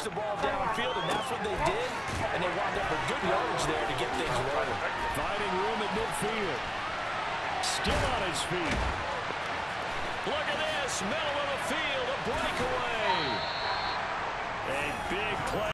the ball downfield, and that's what they did, and they wound up with good yardage there to get things rolling. Finding room at midfield. Still on his feet. Look at this. Middle of the field. A breakaway. A big play.